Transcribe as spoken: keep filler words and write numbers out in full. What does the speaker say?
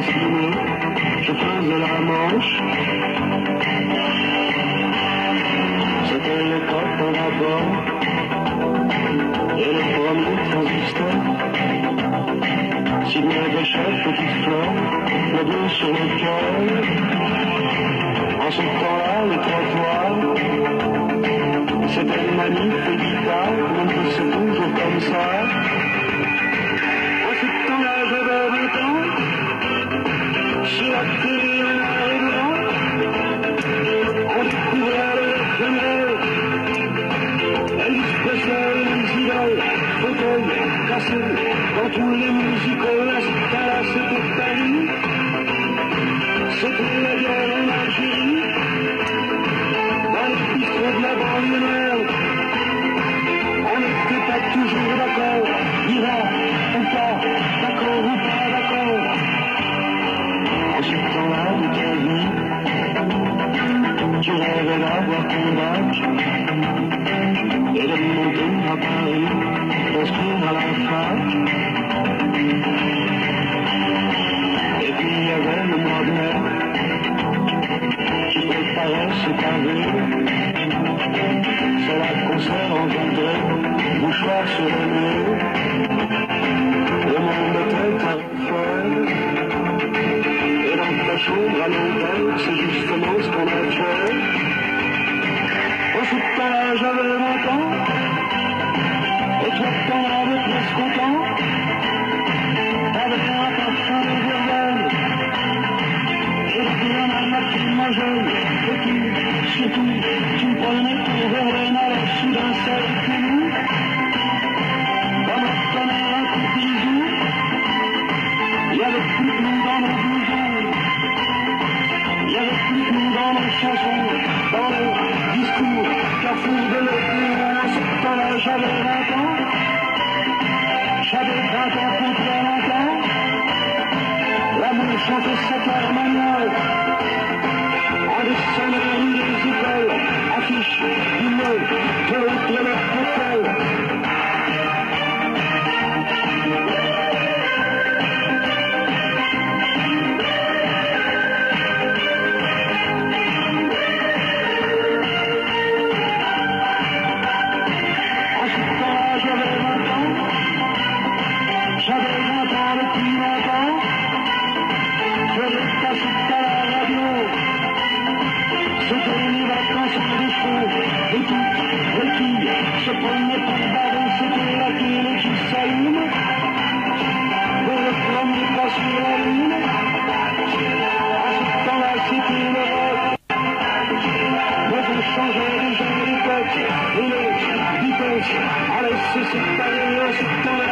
destinée, je faisais la manche. C'était l'époque en rapport, et les premiers transistors. Signé des chefs, petites fleurs, le bleu sur le cœur. En ce temps-là, le trottoir, c'était une magnifique guitare, même que c'est toujours comme ça. En ce temps-là, j'avais vingt ans, sur la télé en noir et blanc, on découvrait les éphémères, Elvis Presley, les idoles, fauteuils, cassés, dans tous les musicals, là, c'était Paris, c'était la guerre en Algérie, dans les bistrots de la banlieue nord, on n'était pas toujours d'accord, ira ou pas, d'accord ou pas d'accord. En ce temps-là de ta vie, tu rêvais d'avoir ton bac et de monter à Paris, d'inscrire à la fac. Et puis il y avait le mois de mai qui préparait ce pavé. C'est là qu'on s'est rencontrés, mouchoir sur le nez. Le monde était un folle. Et dans ta chambre à l'hôtel, c'est justement ce qu'on a fait. En ce temps-là, j'avais vingt ans. Et toi, t'en avais presque autant. Avec un parfum de verveine. Et puis un armature majeur. Et puis, surtout, tu me prenais pour verveine à la sous d'un seul clou. Comme un tonnerre, un coup de bisou. Il y avait plus de nous dans nos blousons. Il y avait plus de nous dans nos chansons. Dans nos discours, carrefour de l'été. En ce temps-là, j'avais vingt ans. J'avais vingt ans pour très longtemps. L'amour chantait cette harmoniale. En descendant la rue des écoles, affiches, immeubles, toilettes, toilettes, hôtels. En ce temps-là, j'avais vingt ans. J'avais vingt ans depuis longtemps. Je l'ai passé à la radio. C'était les vacances de cheveux. Et toutes les filles se prenaient par barreau. C'était la télé qui s'allume. Pour le premier pas sur la lune. En ce temps-là, c'était le rock. Mais on changeait déjà l'époque. Et les Beatles allaient se séparer en ce temps-là.